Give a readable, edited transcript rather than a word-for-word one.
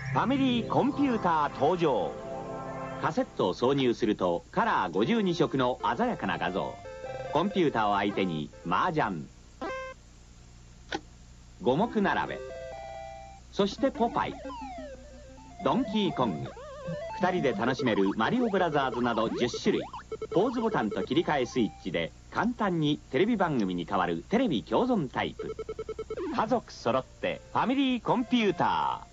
ファミリーコンピューター登場。カセットを挿入するとカラー52色の鮮やかな画像。コンピューターを相手に麻雀、五目並べ、そしてポパイ、ドンキーコング、2人で楽しめるマリオブラザーズなど10種類。ポーズボタンと切り替えスイッチで簡単にテレビ番組に変わるテレビ共存タイプ。家族揃ってファミリーコンピューター。